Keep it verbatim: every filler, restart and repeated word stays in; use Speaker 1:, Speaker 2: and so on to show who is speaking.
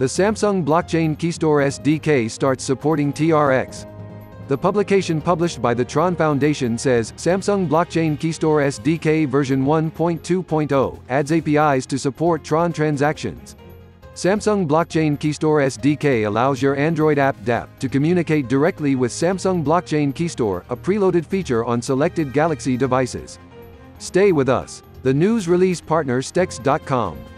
Speaker 1: The Samsung Blockchain Keystore S D K starts supporting T R X. The publication published by the TRON Foundation says, Samsung Blockchain Keystore S D K version one point two point zero adds A P Is to support TRON transactions. Samsung Blockchain Keystore S D K allows your Android app DApp to communicate directly with Samsung Blockchain Keystore, a preloaded feature on selected Galaxy devices. Stay with us. The news release partner stex dot com.